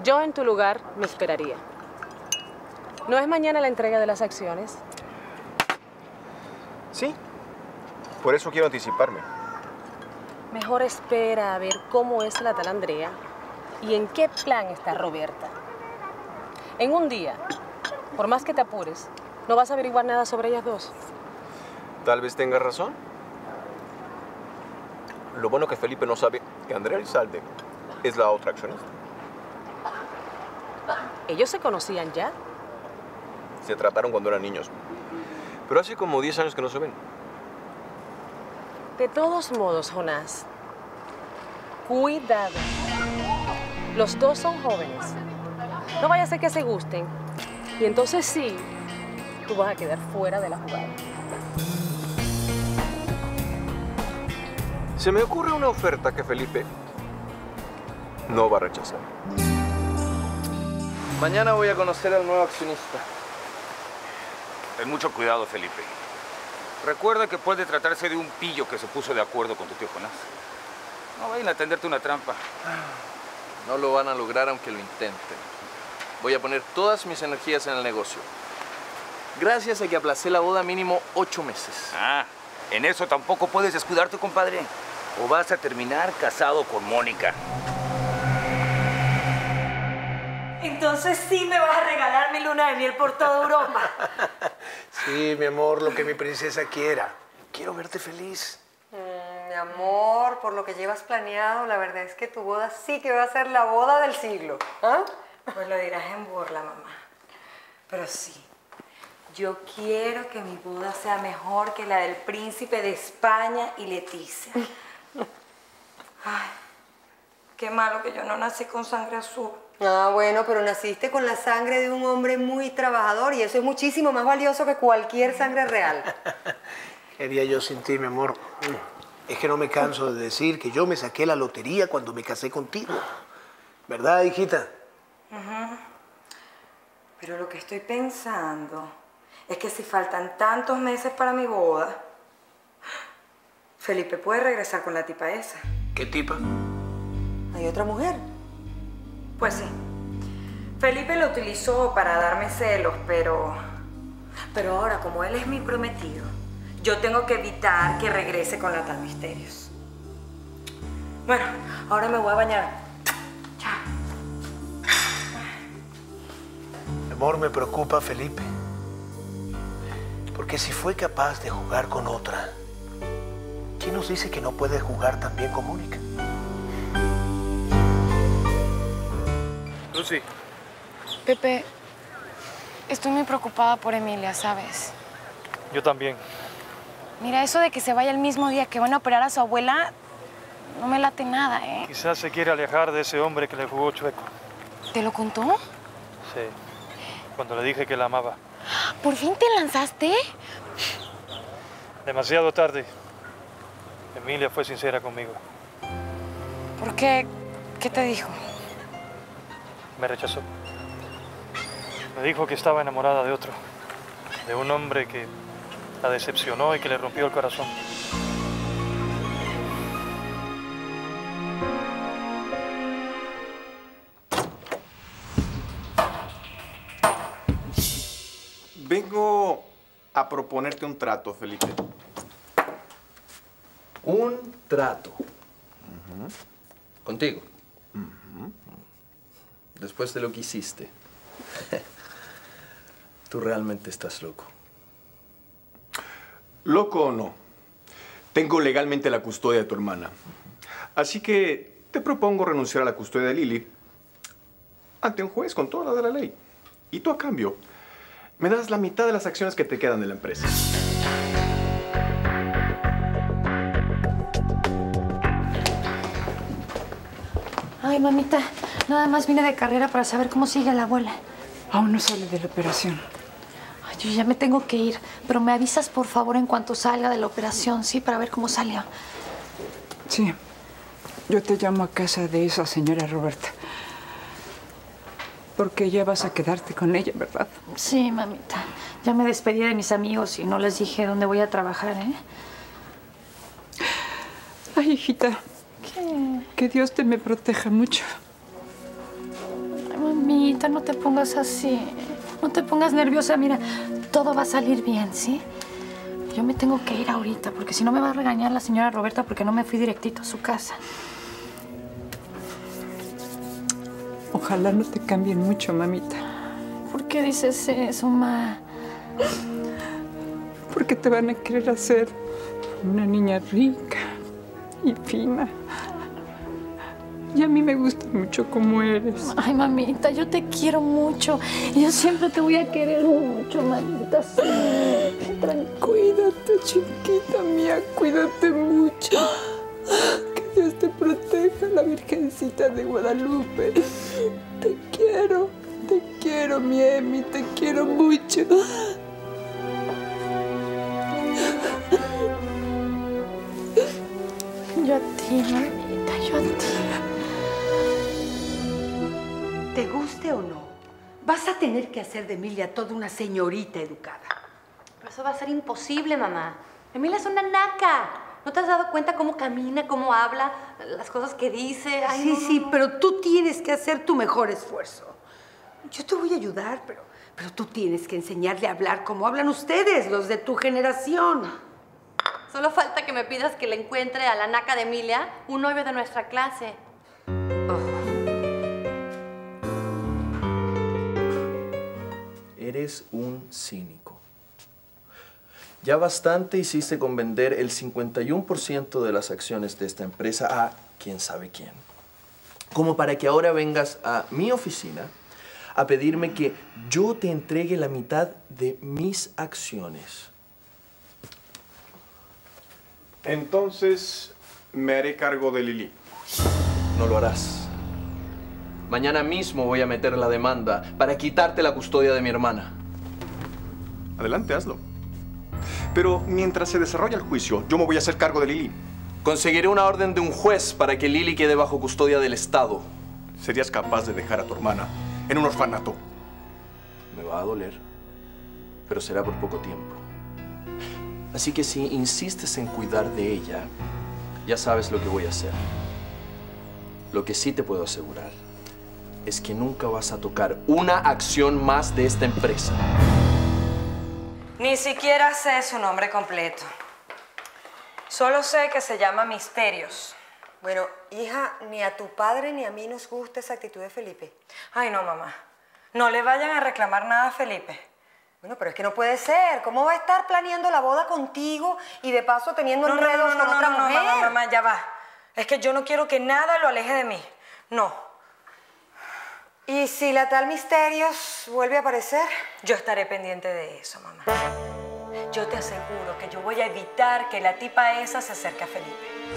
Yo en tu lugar me esperaría. ¿No es mañana la entrega de las acciones? Sí. Por eso quiero anticiparme. Mejor espera a ver cómo es la tal Andrea y en qué plan está Roberta. En un día, por más que te apures, no vas a averiguar nada sobre ellas dos. Tal vez tengas razón. Lo bueno que Felipe no sabe que Andrea Elizalde es la otra accionista. ¿Ellos se conocían ya? Se trataron cuando eran niños. Pero hace como 10 años que no se ven. De todos modos, Jonás, cuidado. Los dos son jóvenes. No vaya a ser que se gusten. Y entonces sí, tú vas a quedar fuera de la jugada. Se me ocurre una oferta que Felipe no va a rechazar. Mañana voy a conocer al nuevo accionista. Ten mucho cuidado, Felipe. Recuerda que puede tratarse de un pillo que se puso de acuerdo con tu tío Jonás. No vayan a tenderte una trampa. No lo van a lograr aunque lo intenten. Voy a poner todas mis energías en el negocio. Gracias a que aplacé la boda mínimo 8 meses. Ah, en eso tampoco puedes descuidarte, compadre. O vas a terminar casado con Mónica. Entonces sí me vas a regalar mi luna de miel por toda Europa. Sí, mi amor, lo que mi princesa quiera. Quiero verte feliz. Mi amor, por lo que llevas planeado, la verdad es que tu boda sí que va a ser la boda del siglo. ¿Ah? Pues lo dirás en burla, mamá. Pero sí, yo quiero que mi boda sea mejor que la del príncipe de España y Leticia. Ay, qué malo que yo no nací con sangre azul. Ah, bueno, pero naciste con la sangre de un hombre muy trabajador y eso es muchísimo más valioso que cualquier sangre real. ¿Qué haría yo sin ti, mi amor? Es que no me canso de decir que yo me saqué la lotería cuando me casé contigo. ¿Verdad, hijita? Pero lo que estoy pensando es que si faltan tantos meses para mi boda, Felipe puede regresar con la tipa esa. ¿Qué tipa? ¿Hay otra mujer? Pues sí. Felipe lo utilizó para darme celos, pero ahora, como él es mi prometido, yo tengo que evitar que regrese con la tal Misterios. Bueno, ahora me voy a bañar. Chao. Mi amor, me preocupa Felipe. Porque si fue capaz de jugar con otra, ¿quién nos dice que no puede jugar también con Mónica? Lucy. Pepe, estoy muy preocupada por Emilia, ¿sabes? Yo también. Mira, eso de que se vaya el mismo día que van a operar a su abuela, no me late nada, ¿eh? Quizás se quiere alejar de ese hombre que le jugó chueco. ¿Te lo contó? Sí, cuando le dije que la amaba. ¿Por fin te lanzaste? Demasiado tarde. Emilia fue sincera conmigo. ¿Por qué? ¿Qué te dijo? Me rechazó. Me dijo que estaba enamorada de otro. De un hombre que la decepcionó y que le rompió el corazón. Vengo a proponerte un trato, Felipe. Un trato. Contigo. Después de lo que hiciste. Tú realmente estás loco. Loco o no, tengo legalmente la custodia de tu hermana. Así que te propongo renunciar a la custodia de Lili ante un juez con toda la de la ley. Y tú, a cambio, me das la mitad de las acciones que te quedan de la empresa. Ay, mamita, nada más vine de carrera para saber cómo sigue la abuela. Aún no sale de la operación. Ay, yo ya me tengo que ir, pero me avisas, por favor, en cuanto salga de la operación, ¿sí? Para ver cómo salió. Sí, yo te llamo a casa de esa señora Roberta. Porque ya vas a quedarte con ella, ¿verdad? Sí, mamita. Ya me despedí de mis amigos y no les dije dónde voy a trabajar, ¿eh? Ay, hijita. ¿Qué? Que Dios te me proteja mucho. Ay, mamita, no te pongas así. No te pongas nerviosa. Mira, todo va a salir bien, ¿sí? Yo me tengo que ir ahorita, porque si no me va a regañar la señora Roberta porque no me fui directito a su casa. Ojalá no te cambien mucho, mamita. ¿Por qué dices eso, ma? Porque te van a querer hacer una niña rica y fina. Y a mí me gusta mucho como eres. Ay, mamita, yo te quiero mucho. Y yo siempre te voy a querer mucho, mamita. Sí. Cuídate, chiquita mía, cuídate mucho. Que Dios te proteja, la Virgencita de Guadalupe. Te quiero, mi Emi, te quiero mucho. Yo a ti, mamita, yo a ti. Te guste o no, vas a tener que hacer de Emilia toda una señorita educada. Pero eso va a ser imposible, mamá. Emilia es una naca. ¿No te has dado cuenta cómo camina, cómo habla, las cosas que dice? Ay, Sí, no, sí, no. pero tú tienes que hacer tu mejor esfuerzo. Yo te voy a ayudar, pero tú tienes que enseñarle a hablar como hablan ustedes, los de tu generación. Solo falta que me pidas que le encuentre a la naca de Emilia un novio de nuestra clase. Eres un cínico. Ya bastante hiciste con vender el 51% de las acciones de esta empresa a quién sabe quién. Como para que ahora vengas a mi oficina a pedirme que yo te entregue la mitad de mis acciones. Entonces, me haré cargo de Lili. No lo harás. Mañana mismo voy a meter la demanda para quitarte la custodia de mi hermana. Adelante, hazlo. Pero mientras se desarrolla el juicio, yo me voy a hacer cargo de Lili. Conseguiré una orden de un juez para que Lili quede bajo custodia del Estado. ¿Serías capaz de dejar a tu hermana en un orfanato? Me va a doler, pero será por poco tiempo. Así que si insistes en cuidar de ella, ya sabes lo que voy a hacer. Lo que sí te puedo asegurar es que nunca vas a tocar una acción más de esta empresa. Ni siquiera sé su nombre completo. Solo sé que se llama Misterios. Bueno, hija, ni a tu padre ni a mí nos gusta esa actitud de Felipe. Ay, no, mamá. No le vayan a reclamar nada a Felipe. Bueno, pero es que no puede ser. ¿Cómo va a estar planeando la boda contigo y de paso teniendo enredos con otra mujer? No, mamá, ya va. Es que yo no quiero que nada lo aleje de mí. No. ¿Y si la tal Misterios vuelve a aparecer? Yo estaré pendiente de eso, mamá. Yo te aseguro que yo voy a evitar que la tipa esa se acerque a Felipe.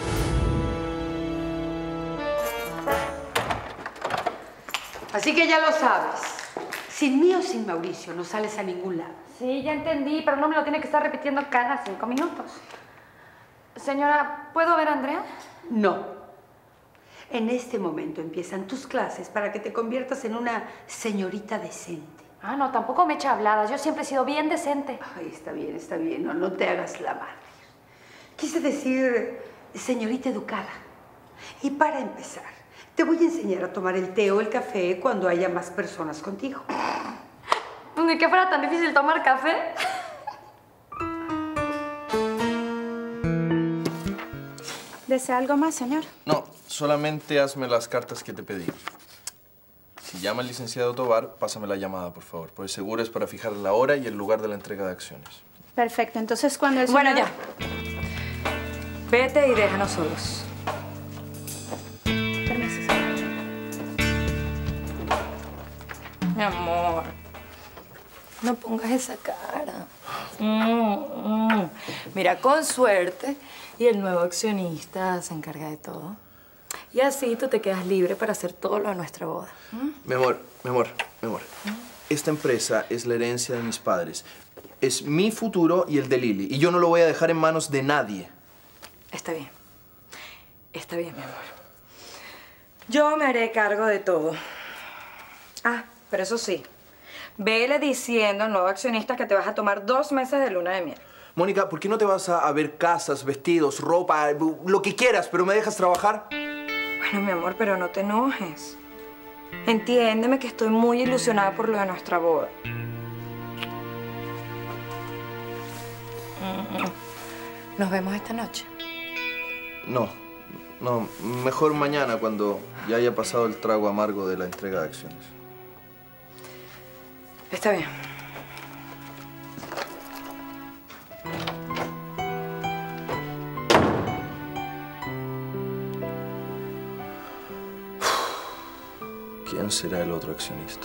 Así que ya lo sabes. Sin mí o sin Mauricio no sales a ningún lado. Sí, ya entendí, pero no me lo tiene que estar repitiendo cada 5 minutos. Señora, ¿puedo ver a Andrea? No. En este momento empiezan tus clases para que te conviertas en una señorita decente. Ah, no, tampoco me echa habladas. Yo siempre he sido bien decente. Ay, está bien, está bien. No, no te hagas la madre. Quise decir señorita educada. Y para empezar, te voy a enseñar a tomar el té o el café cuando haya más personas contigo. Ni que fuera tan difícil tomar café. ¿Desea algo más, señor? No, solamente hazme las cartas que te pedí. Si llama el licenciado Tovar, pásame la llamada, por favor. Pues seguro es para fijar la hora y el lugar de la entrega de acciones. Perfecto, entonces cuando el señor... Bueno, ya. Vete y déjanos solos. Permiso, señor. Mi amor, no pongas esa cara. Mira, con suerte, y el nuevo accionista se encarga de todo. Y así tú te quedas libre para hacer todo lo de nuestra boda. Mi amor. Esta empresa es la herencia de mis padres. Es mi futuro y el de Lili. Y yo no lo voy a dejar en manos de nadie. Está bien. Está bien, mi amor. Yo me haré cargo de todo. Ah, pero eso sí. Vele diciendo al nuevo accionista que te vas a tomar 2 meses de luna de miel. Mónica, ¿por qué no te vas a ver casas, vestidos, ropa, lo que quieras, pero me dejas trabajar? Bueno, mi amor, pero no te enojes. Entiéndeme que estoy muy ilusionada por lo de nuestra boda. ¿Nos vemos esta noche? No, mejor mañana cuando ya haya pasado el trago amargo de la entrega de acciones. Está bien. ¿Quién será el otro accionista?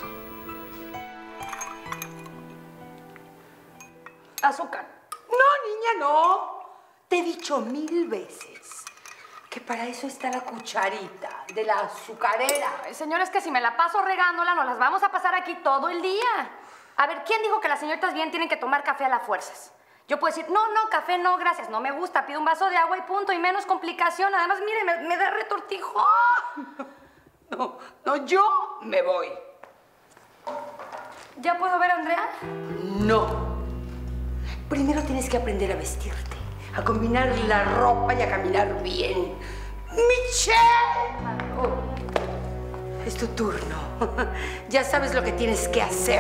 Azúcar. No, niña, no. Te he dicho 1000 veces que para eso está la cucharita de la azucarera. Ay, señora, es que si me la paso regándola, nos las vamos a pasar aquí todo el día. A ver, ¿quién dijo que las señoritas bien tienen que tomar café a las fuerzas? Yo puedo decir, no, café no, gracias, no me gusta, pido un vaso de agua y punto, y menos complicación. Además, mire, me da retortijo. No, yo me voy. ¿Ya puedo ver a Andrea? No. Primero tienes que aprender a vestirte, a combinar la ropa y a caminar bien. ¡Michelle! Es tu turno. Ya sabes lo que tienes que hacer.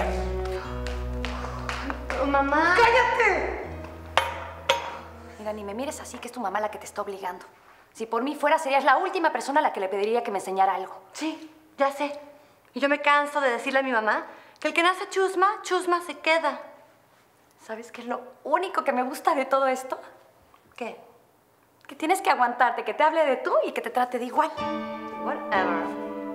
Mamá. ¡Cállate! Mira, ni me mires así, que es tu mamá la que te está obligando. Si por mí fuera, serías la última persona a la que le pediría que me enseñara algo. Sí, ya sé. Y yo me canso de decirle a mi mamá que el que nace chusma, chusma se queda. ¿Sabes qué es lo único que me gusta de todo esto? ¿Qué? Que tienes que aguantarte, que te hable de tú y que te trate de igual. Whatever.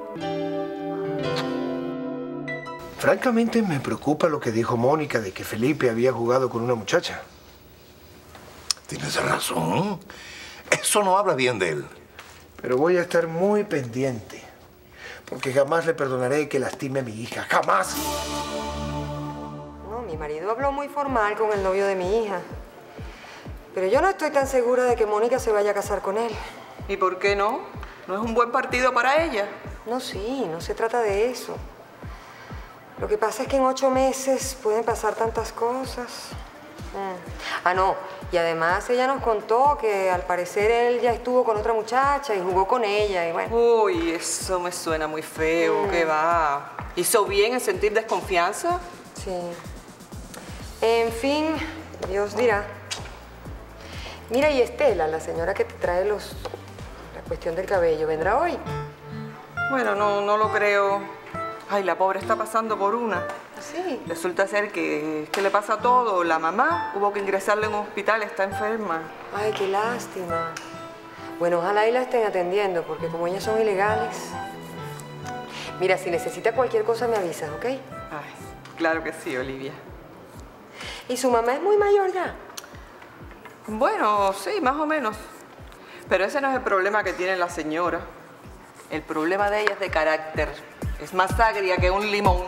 Francamente me preocupa lo que dijo Mónica de que Felipe había jugado con una muchacha. Tienes razón. Eso no habla bien de él. Pero voy a estar muy pendiente, porque jamás le perdonaré que lastime a mi hija. ¡Jamás! No, mi marido habló muy formal con el novio de mi hija. Pero yo no estoy tan segura de que Mónica se vaya a casar con él. ¿Y por qué no? ¿No es un buen partido para ella? No, sí, no se trata de eso. Lo que pasa es que en 8 meses pueden pasar tantas cosas. Ah, no. Y además ella nos contó que al parecer él ya estuvo con otra muchacha y jugó con ella y bueno. Uy, eso me suena muy feo. ¿Qué va? ¿Hizo bien en sentir desconfianza? Sí. En fin, Dios dirá. Mira, y Estela, la señora que te trae la cuestión del cabello, ¿vendrá hoy? Bueno, no lo creo. Ay, la pobre está pasando por una. Sí. Resulta ser que le pasa todo. La mamá hubo que ingresarla en un hospital, está enferma. Ay, qué lástima. Bueno, ojalá y la estén atendiendo, porque como ellas son ilegales. Mira, si necesita cualquier cosa me avisas, ¿ok? Ay, claro que sí, Olivia. ¿Y su mamá es muy mayor ya? Bueno, sí, más o menos. Pero ese no es el problema que tiene la señora. El problema de ella es de carácter. Es más agria que un limón.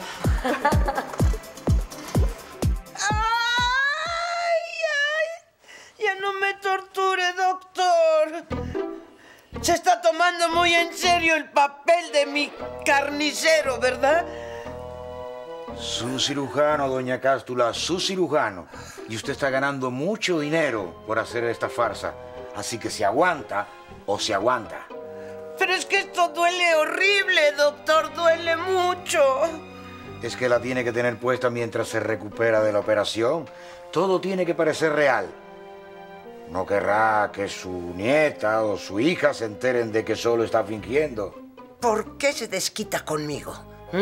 Ya no me torture, doctor. Se está tomando muy en serio el papel de mi carnicero, ¿verdad? Su cirujano, doña Cástula, su cirujano. Y usted está ganando mucho dinero por hacer esta farsa. Así que se aguanta o se aguanta. Pero es que esto duele horrible, doctor, duele mucho. Es que la tiene que tener puesta mientras se recupera de la operación. Todo tiene que parecer real. No querrá que su nieta o su hija se enteren de que solo está fingiendo. ¿Por qué se desquita conmigo?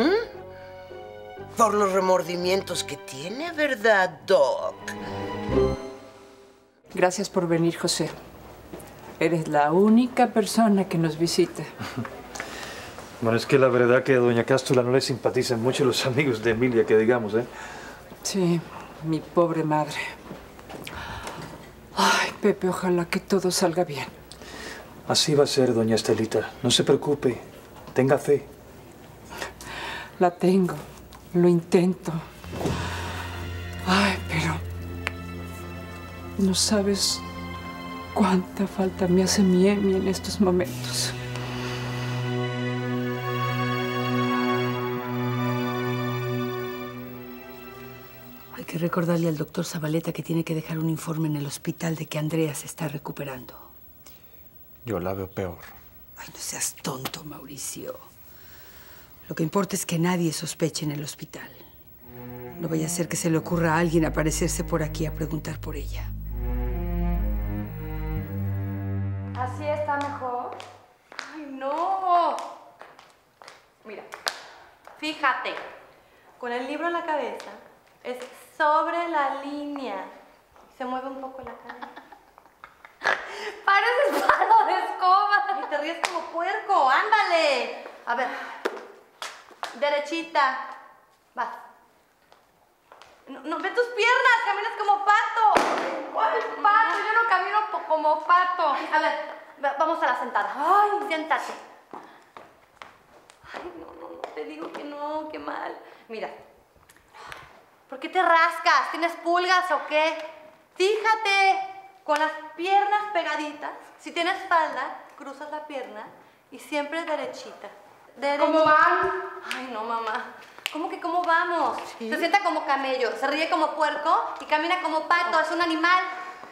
Por los remordimientos que tiene, ¿verdad, Doc? Gracias por venir, José. Eres la única persona que nos visita. Bueno, es que la verdad que a doña Cástula no le simpatizan mucho los amigos de Emilia, que digamos, ¿eh? Sí, mi pobre madre. Ay, Pepe, ojalá que todo salga bien. Así va a ser, doña Estelita. No se preocupe. Tenga fe. La tengo. Lo intento. Ay, pero... no sabes cuánta falta me hace mi Emi en estos momentos. Hay que recordarle al doctor Zabaleta que tiene que dejar un informe en el hospital de que Andrea se está recuperando. Yo la veo peor. Ay, no seas tonto, Mauricio. Lo que importa es que nadie sospeche en el hospital. No vaya a ser que se le ocurra a alguien aparecerse por aquí a preguntar por ella. ¿Así está mejor? ¡Ay, no! Mira, fíjate, con el libro en la cabeza, es sobre la línea. Se mueve un poco la cara. ¡Pareces palo de escoba! Y te ríes como puerco, ándale. A ver, derechita. Vas. No, ve tus piernas, caminas como pato. ¿Cuál pato? Yo no camino como pato. A ver, vamos a la sentada. Ay, siéntate. Ay, no, te digo que no, qué mal. Mira, ¿por qué te rascas? ¿Tienes pulgas o qué? Fíjate, con las piernas pegaditas. Si tienes falda, cruzas la pierna y siempre derechita. ¿Cómo van? Ay, no, mamá. ¿Cómo que cómo vamos? ¿Sí? Se sienta como camello, se ríe como puerco y camina como pato. Es un animal.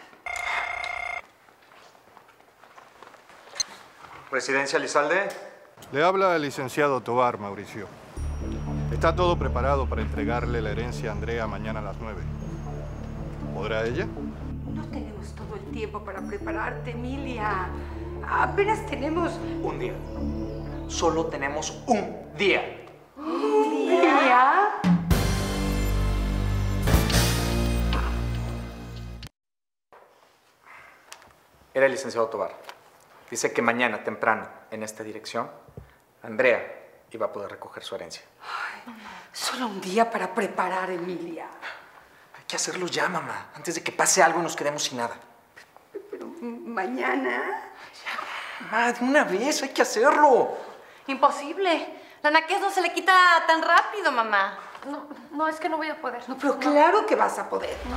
Residencia Lizalde. Le habla el licenciado Tovar, Mauricio. Está todo preparado para entregarle la herencia a Andrea mañana a las 9. ¿Podrá ella? No tenemos todo el tiempo para prepararte, Emilia. Apenas tenemos... Un día. Solo tenemos un día. ¿Un día? Era el licenciado Tovar. Dice que mañana, temprano, en esta dirección, Andrea iba a poder recoger su herencia. Ay, solo un día para preparar, Emilia. Hay que hacerlo ya, mamá, antes de que pase algo y nos quedemos sin nada. Pero mañana... Mamá, de una vez, hay que hacerlo. Imposible. La naquez no se le quita tan rápido, mamá. No, es que no voy a poder. No, pero claro que vas a poder. No.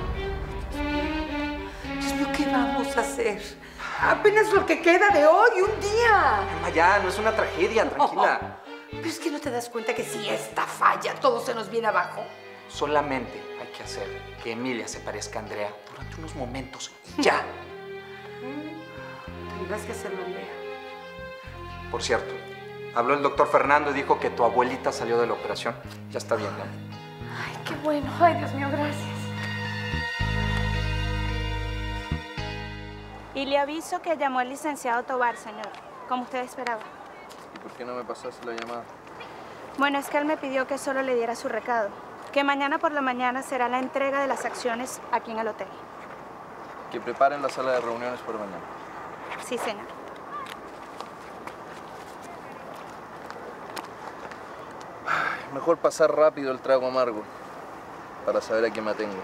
Dios mío, ¿qué vamos a hacer? Apenas lo que queda de hoy, un día. Mamá, ya, no es una tragedia, tranquila. Pero es que no te das cuenta que si esta falla, todo se nos viene abajo. Solamente hay que hacer que Emilia se parezca a Andrea durante unos momentos. ¡Ya! Tendrás que hacerlo, Andrea. Por cierto, habló el doctor Fernando y dijo que tu abuelita salió de la operación. Ya está bien, ¿no? Ay, qué bueno. Ay, Dios mío, gracias. Y le aviso que llamó el licenciado Tovar, señor, como usted esperaba. ¿Y por qué no me pasaste la llamada? Bueno, es que él me pidió que solo le diera su recado, que mañana por la mañana será la entrega de las acciones aquí en el hotel. Que preparen la sala de reuniones para mañana. Sí, señor. Mejor pasar rápido el trago amargo para saber a quién me atengo.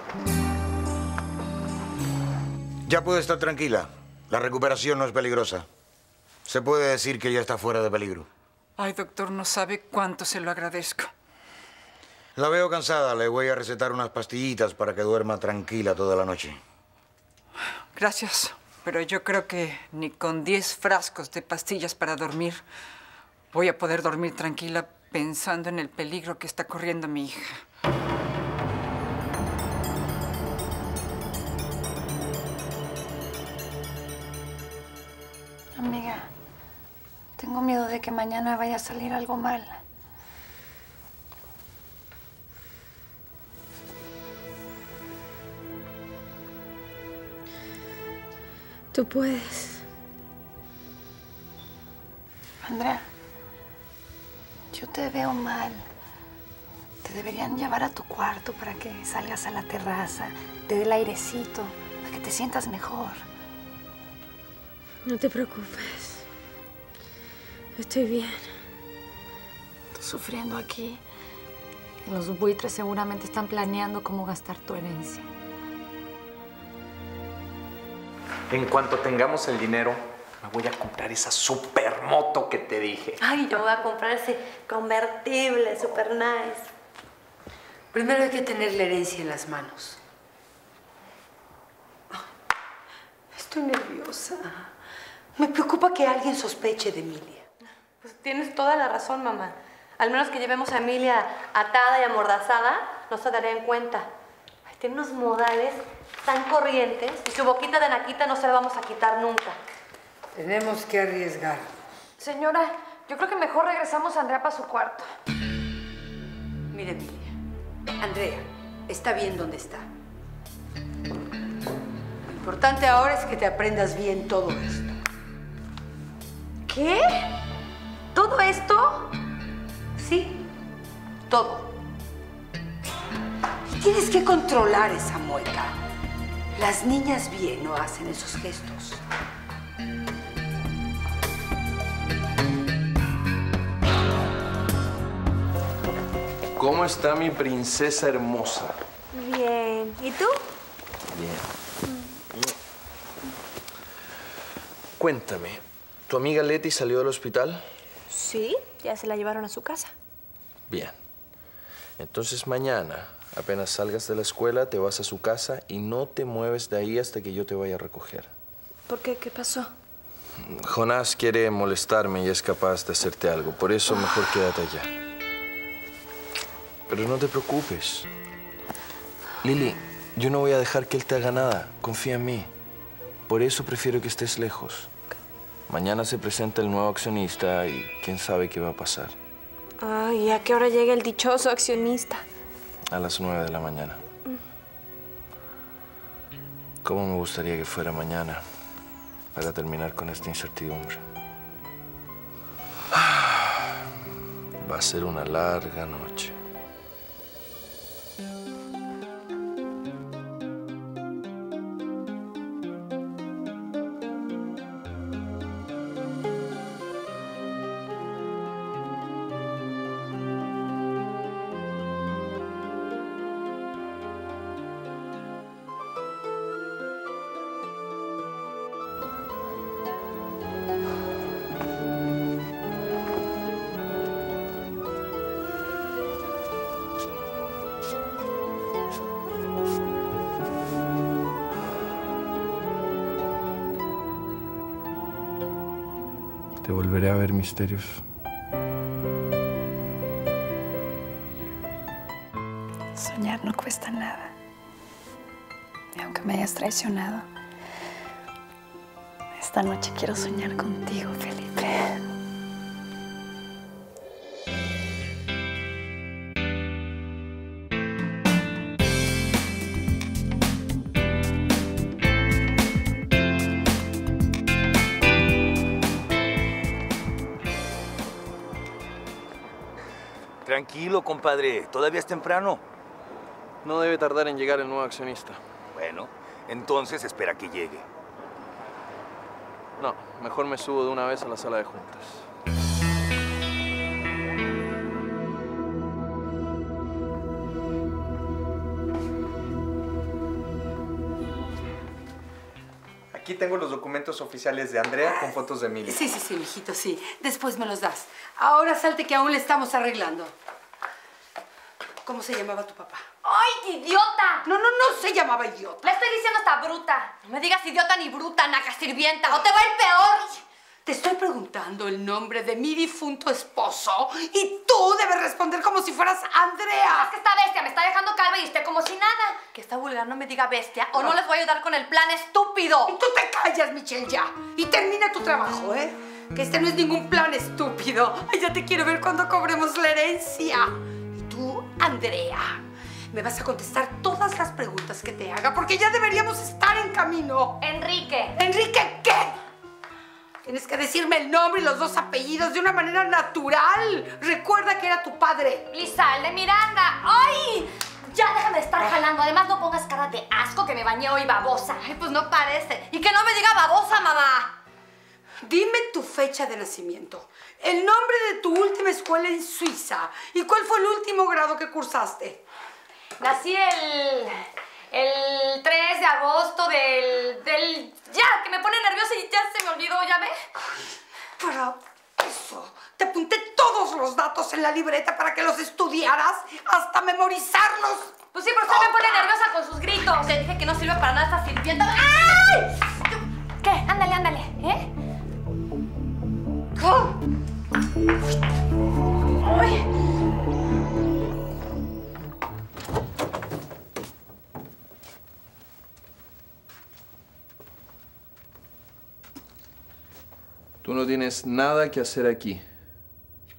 Ya puede estar tranquila. La recuperación no es peligrosa. Se puede decir que ya está fuera de peligro. Ay, doctor, no sabe cuánto se lo agradezco. La veo cansada. Le voy a recetar unas pastillitas para que duerma tranquila toda la noche. Gracias, pero yo creo que ni con 10 frascos de pastillas para dormir voy a poder dormir tranquila pensando en el peligro que está corriendo mi hija. Amiga, tengo miedo de que mañana vaya a salir algo mal. Tú puedes. Andrea, yo te veo mal. Te deberían llevar a tu cuarto para que salgas a la terraza, te dé el airecito, para que te sientas mejor. No te preocupes. Estoy bien. Estoy sufriendo aquí. Los buitres seguramente están planeando cómo gastar tu herencia. En cuanto tengamos el dinero, me voy a comprar esa supermoto que te dije. Ay, yo voy a comprar ese convertible super nice. Primero hay que tener la herencia en las manos. Estoy nerviosa. Me preocupa que alguien sospeche de Emilia. Pues tienes toda la razón, mamá. Al menos que llevemos a Emilia atada y amordazada, no se daría en cuenta. Ay, tiene unos modales tan corrientes y su boquita de naquita no se la vamos a quitar nunca. Tenemos que arriesgar. Señora, Yo creo que mejor regresamos a Andrea para su cuarto. Mira, Emilia, Andrea está bien donde está. Lo importante ahora es que te aprendas bien todo esto. ¿Qué? ¿Todo esto? Sí, todo. Y tienes que controlar esa mueca. Las niñas bien no hacen esos gestos. ¿Cómo está mi princesa hermosa? Bien. ¿Y tú? Bien. Cuéntame, ¿tu amiga Leti salió del hospital? Sí, ya se la llevaron a su casa. Bien. Entonces mañana, apenas salgas de la escuela, te vas a su casa y no te mueves de ahí hasta que yo te vaya a recoger. ¿Por qué? ¿Qué pasó? Jonás quiere molestarme y es capaz de hacerte algo. Por eso mejor quédate allá. Pero no te preocupes. Lili, yo no voy a dejar que él te haga nada. Confía en mí. Por eso prefiero que estés lejos. Mañana se presenta el nuevo accionista y quién sabe qué va a pasar. Ay, ¿a qué hora llega el dichoso accionista? A las 9 de la mañana. ¿Cómo me gustaría que fuera mañana para terminar con esta incertidumbre? Va a ser una larga noche. Te volveré a ver, Misterios. Soñar no cuesta nada. Y aunque me hayas traicionado, esta noche quiero soñar contigo, Felipe. Tranquilo, compadre. Todavía es temprano. No debe tardar en llegar el nuevo accionista. Bueno, entonces espera que llegue. No, mejor me subo de una vez a la sala de juntas. Aquí tengo los documentos oficiales de Andrea con fotos de Emilia. Sí, mijito, sí. Después me los das. Ahora salte que aún le estamos arreglando. ¿Cómo se llamaba tu papá? ¡Ay, idiota! No se llamaba idiota. Le estoy diciendo hasta bruta. No me digas idiota ni bruta, naca sirvienta, o te va a ir peor. Te estoy preguntando el nombre de mi difunto esposo y tú debes responder como si fueras Andrea. Es que esta bestia me está dejando calva y usted como si nada. Que esta vulgar no me diga bestia o no les voy a ayudar con el plan estúpido. Y tú te callas, Michelle, ya. Y termina tu trabajo, ¿eh? Que este no es ningún plan estúpido. Ay, ya te quiero ver cuando cobremos la herencia. Y tú, Andrea, me vas a contestar todas las preguntas que te haga porque ya deberíamos estar en camino. Enrique. ¿Enrique qué? Tienes que decirme el nombre y los dos apellidos de una manera natural. Recuerda que era tu padre. Lizalde Miranda. ¡Ay! Ya déjame de estar jalando. Además, no pongas cara de asco que me bañé hoy, babosa. Ay, pues no parece. Y que no me diga babosa, mamá. Dime tu fecha de nacimiento, el nombre de tu última escuela en Suiza y cuál fue el último grado que cursaste. Nací el 3 de agosto del... Ya, que me pone nerviosa y ya se me olvidó, ¿ya ve? Para eso, te apunté todos los datos en la libreta para que los estudiaras hasta memorizarlos. Pues sí, pero usted me pone nerviosa con sus gritos. Te dije que no sirve para nada esta sirvienta. ¡Ay! ¿Qué? Ándale, ¿eh? ¡Ay! Tú no tienes nada que hacer aquí.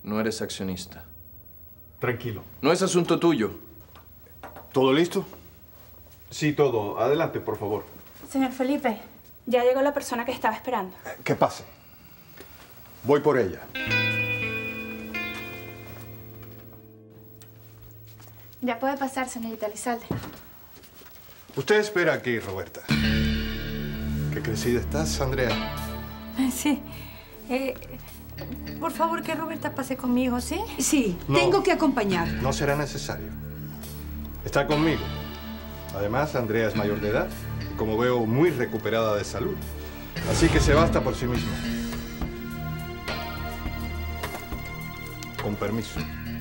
No eres accionista. Tranquilo. No es asunto tuyo. ¿Todo listo? Sí, todo. Adelante, por favor. Señor Felipe, ya llegó la persona que estaba esperando. Que pase. Voy por ella. Ya puede pasar, señorita Elizalde. Usted espera aquí, Roberta. ¿Qué crecida estás, Andrea? Sí. Por favor, que Roberta pase conmigo, ¿sí? Sí, No. tengo que acompañar. No será necesario. Está conmigo. Además, Andrea es mayor de edad y, como veo, muy recuperada de salud. Así que se basta por sí misma. Con permiso.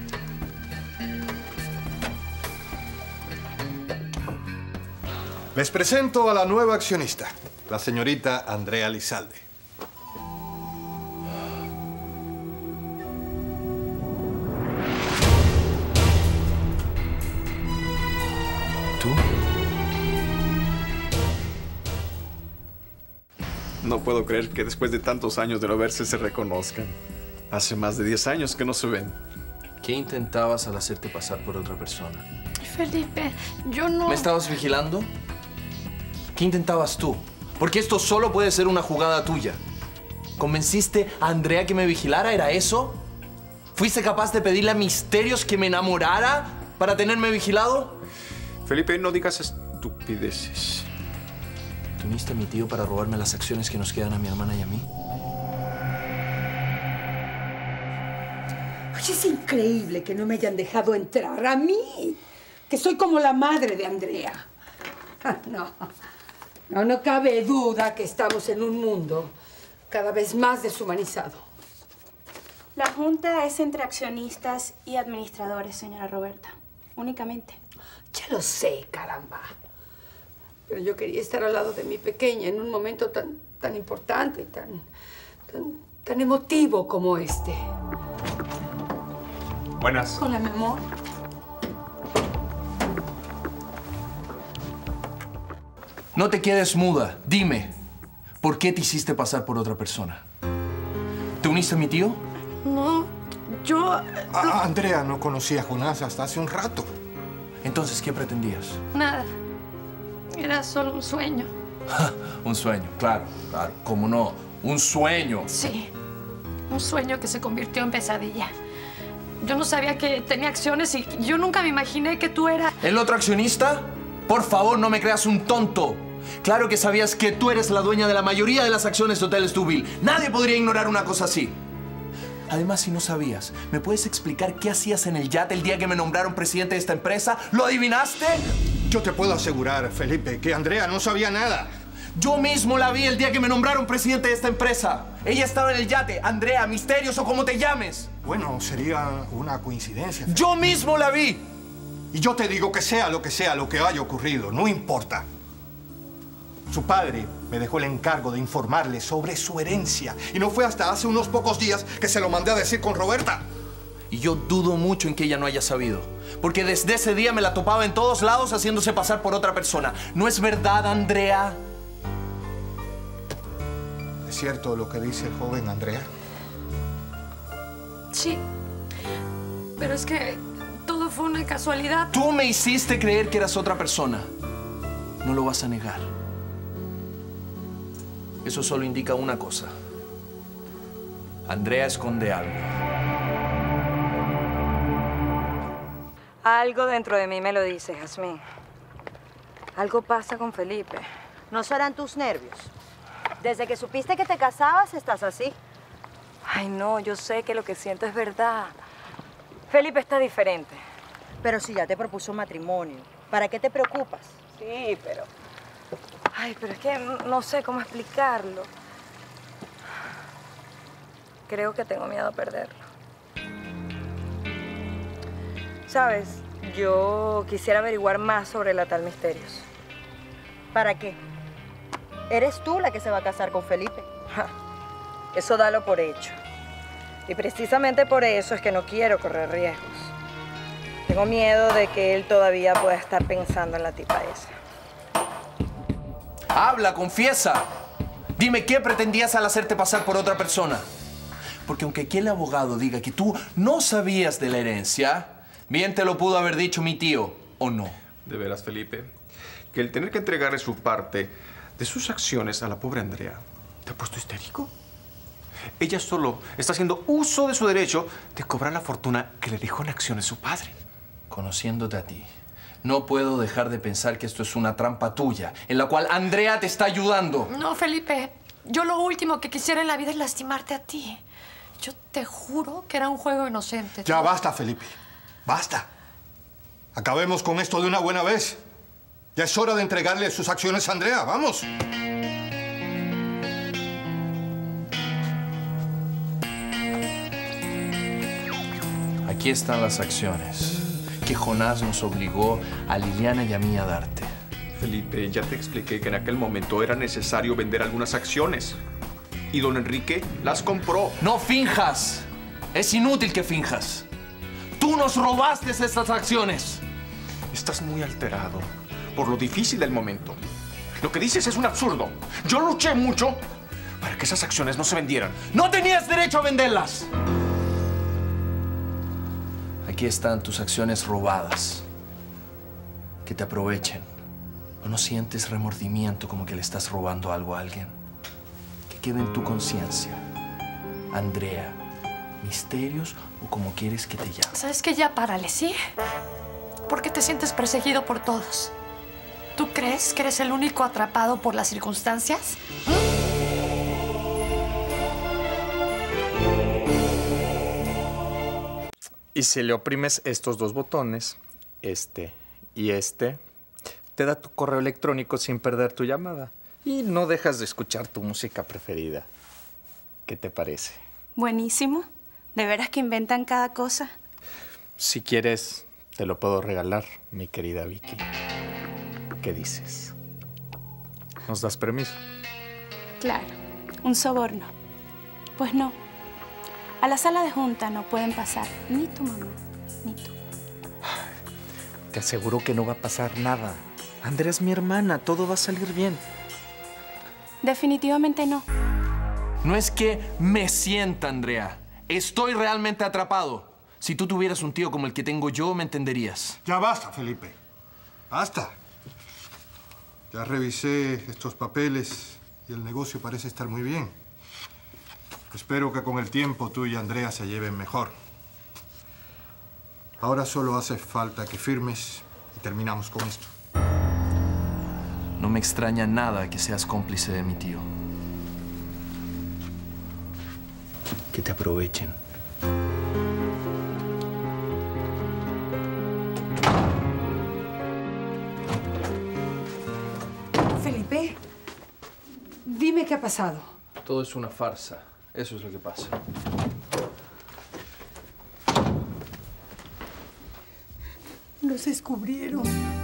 Les presento a la nueva accionista, la señorita Andrea Elizalde. ¿Tú? No puedo creer que después de tantos años de no verse se reconozcan. Hace más de 10 años que no se ven. ¿Qué intentabas al hacerte pasar por otra persona? Felipe, yo no... ¿Me estabas vigilando? ¿Qué intentabas tú? Porque esto solo puede ser una jugada tuya. ¿Convenciste a Andrea que me vigilara? ¿Era eso? ¿Fuiste capaz de pedirle a Misterios que me enamorara para tenerme vigilado? Felipe, no digas estupideces. ¿Te uniste a mi tío para robarme las acciones que nos quedan a mi hermana y a mí? Oye, es increíble que no me hayan dejado entrar. A mí, que soy como la madre de Andrea. No cabe duda que estamos en un mundo cada vez más deshumanizado. La junta es entre accionistas y administradores, señora Roberta. Únicamente. Ya lo sé, caramba. Pero yo quería estar al lado de mi pequeña en un momento tan importante y tan emotivo como este. Buenas. Hola, mi amor. No te quedes muda. Dime, ¿por qué te hiciste pasar por otra persona? ¿Te uniste a mi tío? No, yo... Andrea no conocía a Jonás hasta hace un rato. Entonces, ¿qué pretendías? Nada. Era solo un sueño. Un sueño, claro, ¿cómo no? Un sueño. Sí, un sueño que se convirtió en pesadilla. Yo no sabía que tenía acciones y yo nunca me imaginé que tú eras... ¿El otro accionista? Por favor, no me creas un tonto. Claro que sabías que tú eres la dueña de la mayoría de las acciones de Hoteles Deauville. Nadie podría ignorar una cosa así. Además, si no sabías, ¿me puedes explicar qué hacías en el yate el día que me nombraron presidente de esta empresa? ¿Lo adivinaste? Yo te puedo asegurar, Felipe, que Andrea no sabía nada. Yo mismo la vi el día que me nombraron presidente de esta empresa. Ella estaba en el yate, Andrea, Misterios o como te llames. Bueno, sería una coincidencia. Yo mismo la vi. Y yo te digo que sea lo que haya ocurrido, no importa. Su padre me dejó el encargo de informarle sobre su herencia. Y no fue hasta hace unos pocos días que se lo mandé a decir con Roberta. Y yo dudo mucho en que ella no haya sabido. Porque desde ese día me la topaba en todos lados haciéndose pasar por otra persona. ¿No es verdad, Andrea? ¿Es cierto lo que dice el joven Andrea? Sí, pero es que todo fue una casualidad. Tú me hiciste creer que eras otra persona. No lo vas a negar. Eso solo indica una cosa. Andrea esconde algo. Algo dentro de mí me lo dice, Jazmín. Algo pasa con Felipe. ¿No serán tus nervios? Desde que supiste que te casabas, estás así. Ay, no, yo sé que lo que siento es verdad. Felipe está diferente. Pero si ya te propuso matrimonio, ¿para qué te preocupas? Sí, pero... Ay, pero es que no sé cómo explicarlo. Creo que tengo miedo a perderlo. ¿Sabes? Yo quisiera averiguar más sobre la tal Misterios. ¿Para qué? Eres tú la que se va a casar con Felipe. Ja, eso dalo por hecho. Y precisamente por eso es que no quiero correr riesgos. Tengo miedo de que él todavía pueda estar pensando en la tipa esa. Habla, confiesa. Dime qué pretendías al hacerte pasar por otra persona. Porque aunque aquí el abogado diga que tú no sabías de la herencia, bien te lo pudo haber dicho mi tío, ¿o no? De veras, Felipe, que el tener que entregarle su parte de sus acciones a la pobre Andrea te ha puesto histérico. Ella solo está haciendo uso de su derecho de cobrar la fortuna que le dejó en acciones su padre. Conociéndote a ti, no puedo dejar de pensar que esto es una trampa tuya, en la cual Andrea te está ayudando. No, Felipe. Yo lo último que quisiera en la vida es lastimarte a ti. Yo te juro que era un juego inocente. Ya basta, Felipe. Basta. Acabemos con esto de una buena vez. Ya es hora de entregarle sus acciones a Andrea. ¡Vamos! Aquí están las acciones que Jonás nos obligó a Liliana y a mí a darte. Felipe, ya te expliqué que en aquel momento era necesario vender algunas acciones. Y don Enrique las compró. ¡No finjas! Es inútil que finjas. ¡Tú nos robaste estas acciones! Estás muy alterado por lo difícil del momento. Lo que dices es un absurdo. Yo luché mucho para que esas acciones no se vendieran. ¡No tenías derecho a venderlas! Aquí están tus acciones robadas. Que te aprovechen. ¿O no sientes remordimiento como que le estás robando algo a alguien? Que quede en tu conciencia. Andrea, Misterios o como quieres que te llame. ¿Sabes qué? Ya párale, ¿sí? Porque te sientes perseguido por todos. ¿Tú crees que eres el único atrapado por las circunstancias? Y si le oprimes estos dos botones, este y este, te da tu correo electrónico sin perder tu llamada. Y no dejas de escuchar tu música preferida. ¿Qué te parece? Buenísimo. De veras que inventan cada cosa. Si quieres, te lo puedo regalar, mi querida Vicky. ¿Qué dices? ¿Nos das permiso? Claro, un soborno. Pues no. A la sala de junta no pueden pasar ni tu mamá ni tú. Te aseguro que no va a pasar nada. Andrea es mi hermana, todo va a salir bien. Definitivamente no. No es que me sienta, Andrea. Estoy realmente atrapado. Si tú tuvieras un tío como el que tengo yo, me entenderías. Ya basta, Felipe. Basta. Ya revisé estos papeles y el negocio parece estar muy bien. Espero que con el tiempo tú y Andrea se lleven mejor. Ahora solo hace falta que firmes y terminamos con esto. No me extraña nada que seas cómplice de mi tío. Que te aprovechen. Felipe, dime qué ha pasado. Todo es una farsa. Eso es lo que pasa. Nos descubrieron.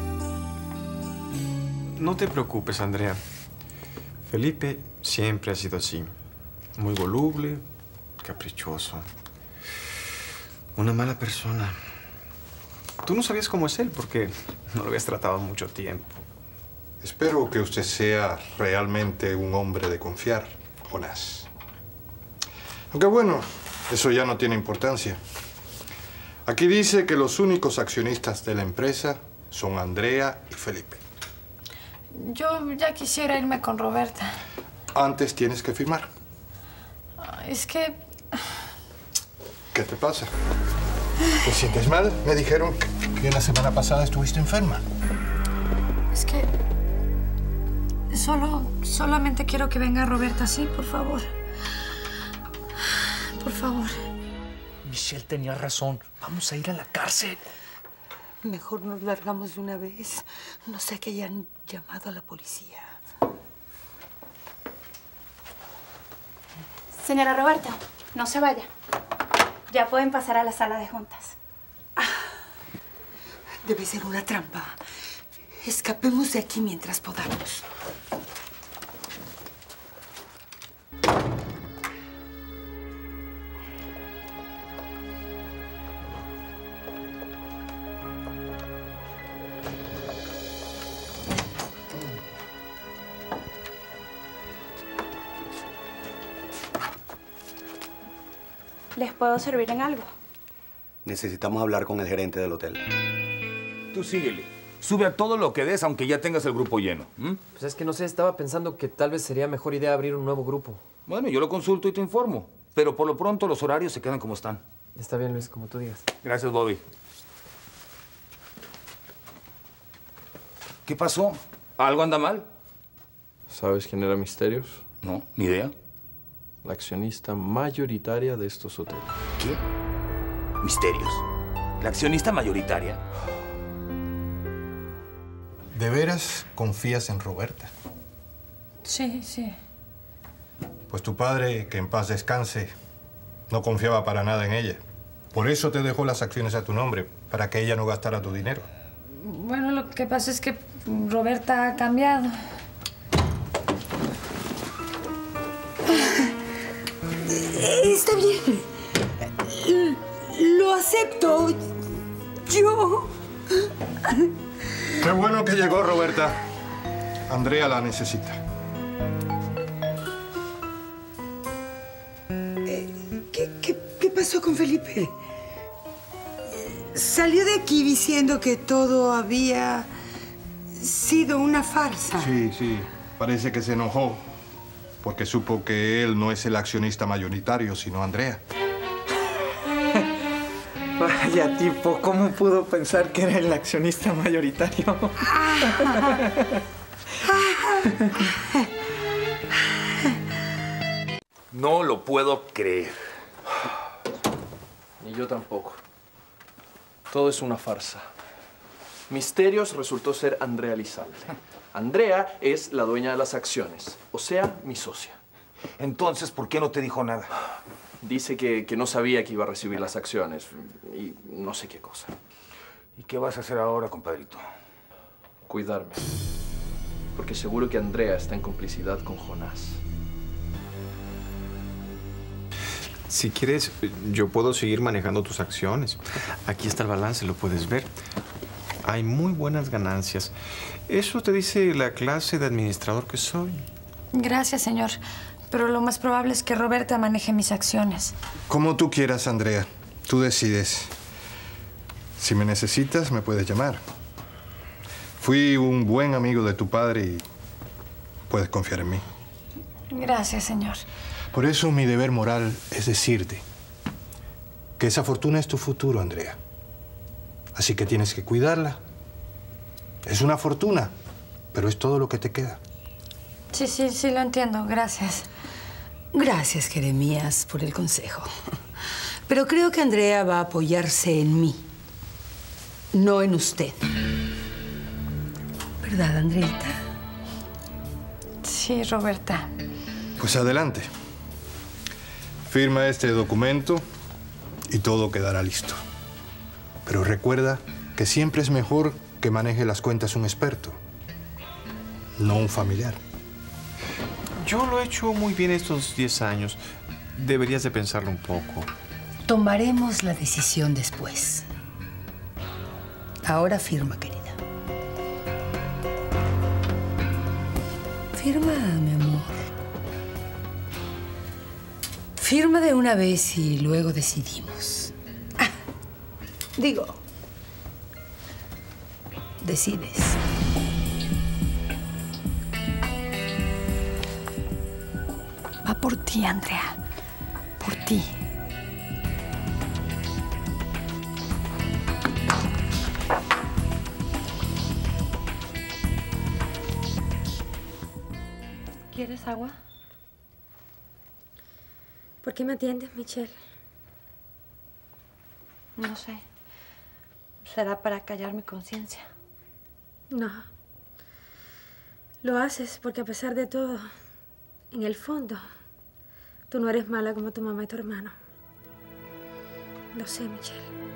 No te preocupes, Andrea. Felipe siempre ha sido así. Muy voluble, caprichoso. Una mala persona. Tú no sabías cómo es él porque no lo habías tratado mucho tiempo. Espero que usted sea realmente un hombre de confiar, Jonás. Aunque bueno, eso ya no tiene importancia. Aquí dice que los únicos accionistas de la empresa son Andrea y Felipe. Yo ya quisiera irme con Roberta. Antes tienes que firmar. Es que... ¿Qué te pasa? ¿Te sientes mal? Me dijeron que la semana pasada estuviste enferma. Es que... Solamente quiero que venga Roberta, sí, por favor. Por favor. Michelle tenía razón. Vamos a ir a la cárcel. Mejor nos largamos de una vez. No sé que hayan llamado a la policía. Señora Roberta, no se vaya. Ya pueden pasar a la sala de juntas. Debe ser una trampa. Escapemos de aquí mientras podamos. ¿Les puedo servir en algo? Necesitamos hablar con el gerente del hotel. Tú síguele. Sube a todo lo que des, aunque ya tengas el grupo lleno. Pues es que no sé, estaba pensando que tal vez sería mejor idea abrir un nuevo grupo. Bueno, yo lo consulto y te informo. Pero por lo pronto los horarios se quedan como están. Está bien, Luis, como tú digas. Gracias, Bobby. ¿Qué pasó? ¿Algo anda mal? ¿Sabes quién era Misterios? No, ni idea. La accionista mayoritaria de estos hoteles. ¿Qué? Misterios. ¿La accionista mayoritaria? ¿De veras confías en Roberta? Sí, sí. Pues tu padre, que en paz descanse, no confiaba para nada en ella. Por eso te dejó las acciones a tu nombre, para que ella no gastara tu dinero. Bueno, lo que pasa es que Roberta ha cambiado. Está bien. Lo acepto. Yo... Qué bueno que llegó, Roberta. Andrea la necesita. ¿Qué pasó con Felipe? Salió de aquí diciendo que todo había sido una farsa. Sí. Parece que se enojó porque supo que él no es el accionista mayoritario, sino Andrea. Vaya tipo, ¿cómo pudo pensar que era el accionista mayoritario? No lo puedo creer. Ni yo tampoco. Todo es una farsa. Misterios resultó ser Andrea Lizalde. Andrea es la dueña de las acciones, o sea, mi socia. Entonces, ¿por qué no te dijo nada? Dice que no sabía que iba a recibir las acciones y no sé qué cosa. ¿Y qué vas a hacer ahora, compadrito? Cuidarme. Porque seguro que Andrea está en complicidad con Jonás. Si quieres, yo puedo seguir manejando tus acciones. Aquí está el balance, lo puedes ver. Hay muy buenas ganancias. Eso te dice la clase de administrador que soy. Gracias, señor. Pero lo más probable es que Roberta maneje mis acciones. Como tú quieras, Andrea. Tú decides. Si me necesitas, me puedes llamar. Fui un buen amigo de tu padre y puedes confiar en mí. Gracias, señor. Por eso mi deber moral es decirte que esa fortuna es tu futuro, Andrea. Así que tienes que cuidarla. Es una fortuna, pero es todo lo que te queda. Sí, lo entiendo. Gracias. Gracias, Jeremías, por el consejo. Pero creo que Andrea va a apoyarse en mí, no en usted. ¿Verdad, Andreita? Sí, Roberta. Pues adelante. Firma este documento y todo quedará listo. Pero recuerda que siempre es mejor que maneje las cuentas un experto, no un familiar. Yo lo he hecho muy bien estos 10 años. Deberías de pensarlo un poco. Tomaremos la decisión después. Ahora firma, querida. Firma, mi amor. Firma de una vez y luego decidimos. Decides. Va por ti, Andrea. Por ti. ¿Quieres agua? ¿Por qué me atiendes, Michelle? No sé. ¿Será para callar mi conciencia? No. Lo haces porque a pesar de todo, en el fondo, tú no eres mala como tu mamá y tu hermano. Lo sé, Michelle.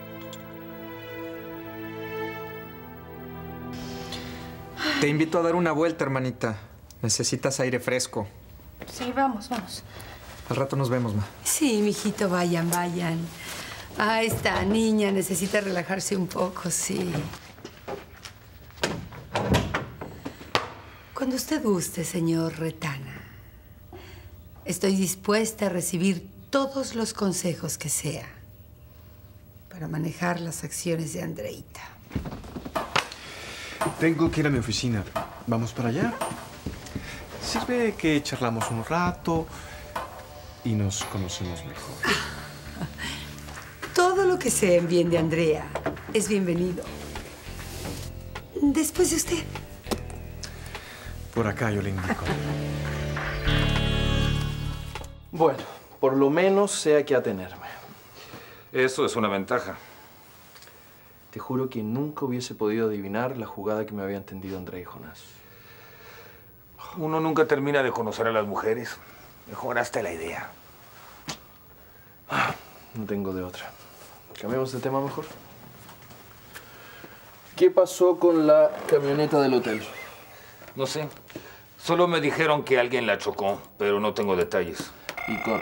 Te invito a dar una vuelta, hermanita. Necesitas aire fresco. Sí, vamos. Al rato nos vemos, ma. Sí, mijito, vayan. Ah, esta niña necesita relajarse un poco, sí. Cuando usted guste, señor Retana. Estoy dispuesta a recibir todos los consejos que sea para manejar las acciones de Andreita. Tengo que ir a mi oficina. ¿Vamos para allá? Sirve que charlamos un rato y nos conocemos mejor. Todo lo que sea en bien de Andrea es bienvenido. Después de usted. Por acá yo le indico. Bueno, por lo menos sé a qué atenerme. Eso es una ventaja. Te juro que nunca hubiese podido adivinar la jugada que me habían tendido Andrea y Jonás. Uno nunca termina de conocer a las mujeres. Mejoraste la idea. No tengo de otra. ¿Cambiamos de tema mejor? ¿Qué pasó con la camioneta del hotel? No sé. Solo me dijeron que alguien la chocó, pero no tengo detalles. Y con...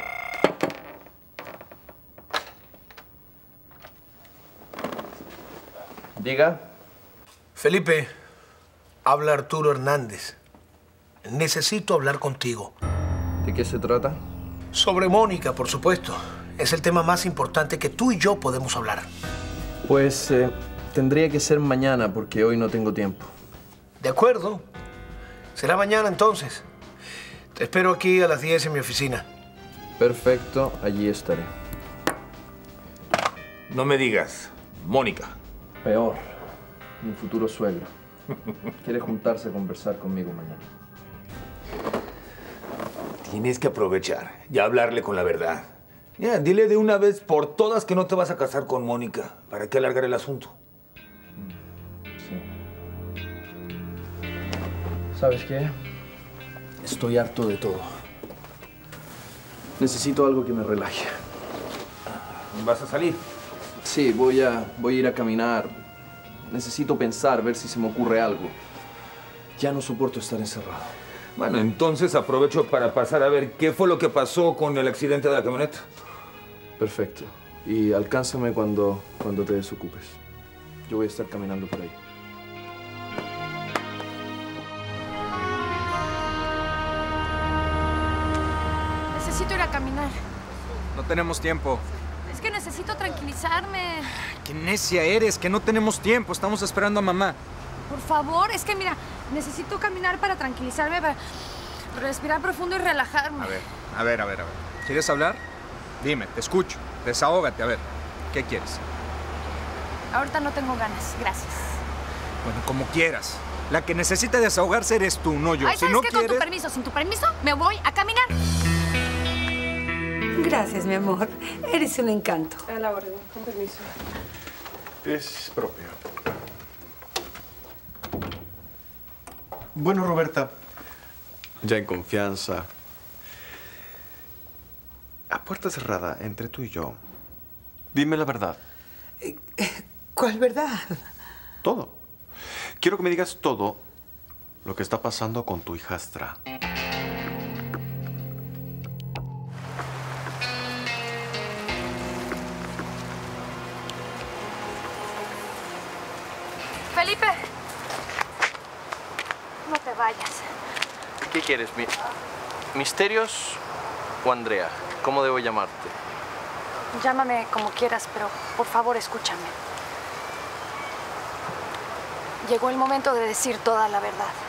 Diga. Felipe, habla Arturo Hernández. Necesito hablar contigo. ¿De qué se trata? Sobre Mónica, por supuesto. Es el tema más importante que tú y yo podemos hablar. Pues tendría que ser mañana porque hoy no tengo tiempo. De acuerdo. Será mañana entonces. Te espero aquí a las 10 en mi oficina. Perfecto, allí estaré. No me digas, Mónica. Peor, mi futuro suegro. Quiere juntarse a conversar conmigo mañana. Tienes que aprovechar y hablarle con la verdad. Ya, dile de una vez por todas que no te vas a casar con Mónica. ¿Para qué alargar el asunto? Sí. ¿Sabes qué? Estoy harto de todo. Necesito algo que me relaje. ¿Vas a salir? Sí, voy a ir a caminar. Necesito pensar, ver si se me ocurre algo. Ya no soporto estar encerrado. Bueno, entonces aprovecho para pasar a ver qué fue lo que pasó con el accidente de la camioneta. Perfecto. Y alcánzame cuando te desocupes. Yo voy a estar caminando por ahí. Necesito ir a caminar. No tenemos tiempo. Es que necesito tranquilizarme. ¡Qué necia eres! Que no tenemos tiempo. Estamos esperando a mamá. Por favor, es que mira, necesito caminar para tranquilizarme, para respirar profundo y relajarme. A ver. ¿Quieres hablar? Dime, te escucho. Desahógate, a ver. ¿Qué quieres? Ahorita no tengo ganas, gracias. Bueno, como quieras. La que necesita desahogarse eres tú, no yo. Ay, Si ¿sabes no qué? quieres... Con tu permiso, sin tu permiso, me voy a caminar. Gracias, mi amor. Eres un encanto. A la orden, con permiso. Es propio. Bueno, Roberta, ya en confianza, a puerta cerrada, entre tú y yo, dime la verdad. ¿Cuál verdad? Todo. Quiero que me digas todo lo que está pasando con tu hijastra. Felipe, no te vayas. ¿Qué quieres? ¿Misterios o Andrea? ¿Cómo debo llamarte? Llámame como quieras, pero por favor escúchame. Llegó el momento de decir toda la verdad.